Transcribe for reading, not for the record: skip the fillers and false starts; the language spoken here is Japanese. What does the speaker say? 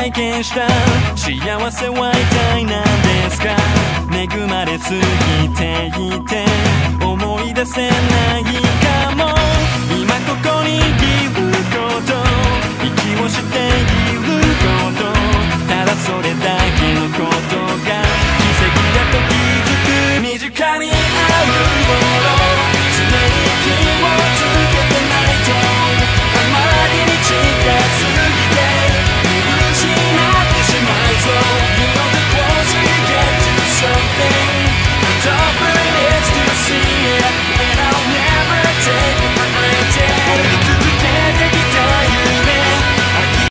体験した幸せは一体何ですか。恵まれすぎていて思い出せないかも。今ここにいること息をしている